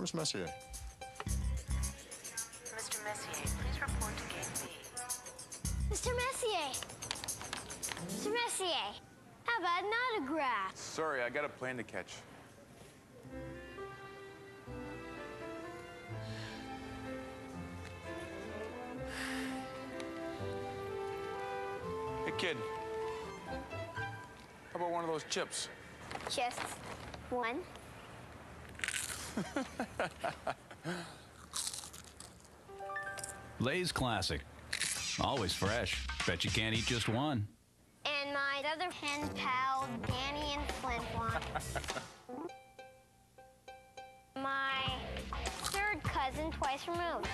Where's Messier? Mr. Messier, please report to Gate B. Mr. Messier! Mr. Messier, how about an autograph? Sorry, I got a plane to catch. Hey, kid. How about one of those chips? Just one. Lay's Classic. Always fresh. Bet you can't eat just one. And my other pen pal, Danny and Flint want. My third cousin, twice removed.